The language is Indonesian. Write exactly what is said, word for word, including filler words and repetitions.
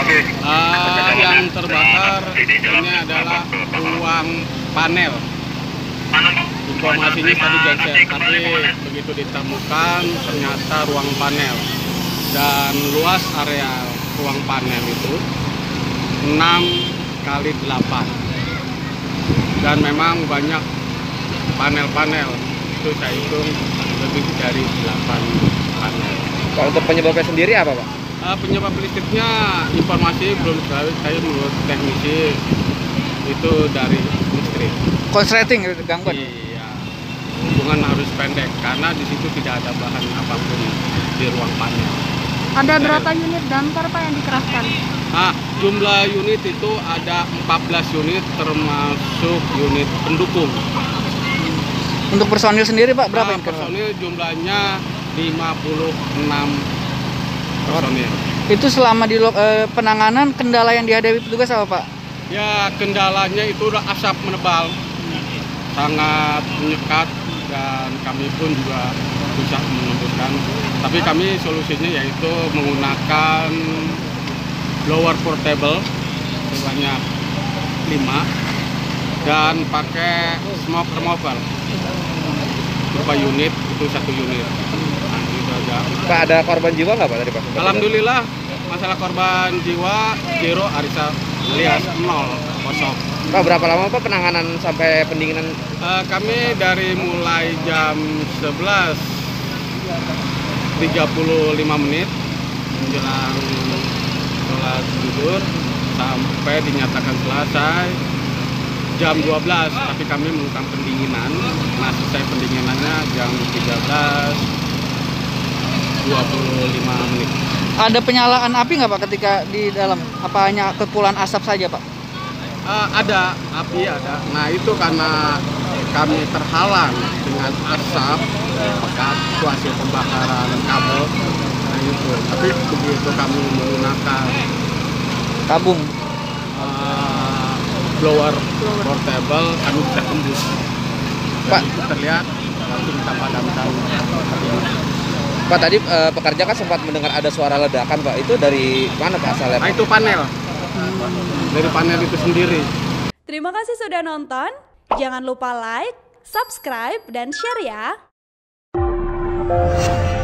Uh, yang terbakar ini adalah ruang panel. Informasinya tadi geser, tapi begitu ditemukan ternyata ruang panel. Dan luas area ruang panel itu enam kali delapan. Dan memang banyak panel-panel, itu saya hitung lebih dari delapan panel. Kalau untuk penyebabnya sendiri apa, Pak? Uh, penyebab listriknya informasi belum tahu, saya menurut teknisi itu dari listrik. Konsleting gangguan? Iya, hubungan arus pendek karena di situ tidak ada bahan apapun di ruang panel. Ada berapa unit damkar Pak yang dikerahkan? Nah, jumlah unit itu ada empat belas unit termasuk unit pendukung. Untuk personil sendiri Pak berapa Nah, yang personil jumlahnya lima puluh enam personil. Itu selama di eh, penanganan kendala yang dihadapi petugas apa Pak? Ya, kendalanya itu udah asap menebal, sangat menyekat, dan kami pun juga susah menembuskan. Tapi kami solusinya yaitu menggunakan blower portable sebanyak lima dan pakai smoke remover berupa unit, itu satu unit. Nah, itu aja. Pak, ada korban jiwa nggak Pak tadi Pak? Alhamdulillah, masalah korban jiwa zero alias alias nol, kosong. Pak, berapa lama Pak penanganan sampai pendinginan? Uh, kami dari mulai jam sebelas tiga puluh lima menit menjelang sholat tidur sampai dinyatakan selesai jam dua belas, tapi kami melakukan pendinginan. Nah, selesai pendinginannya jam tiga belas dua puluh lima menit. Ada penyalaan api nggak Pak ketika di dalam? Apa hanya kepulan asap saja Pak? Uh, ada, api ada. Nah, itu karena kami terhalang dengan asap pekat, itu hasil pembakaran kabel. Nah, itu. Tapi begitu kami menggunakan Tabung. uh, blower portable, kami bisa tembus. Dan Pak, itu terlihat langsung kita padamkan. Pak tadi eh, pekerja kan sempat mendengar ada suara ledakan Pak. Itu dari mana Pak asalnya? Nah, itu panel. Dari panel itu sendiri. Terima kasih sudah nonton. Jangan lupa like, subscribe, dan share ya.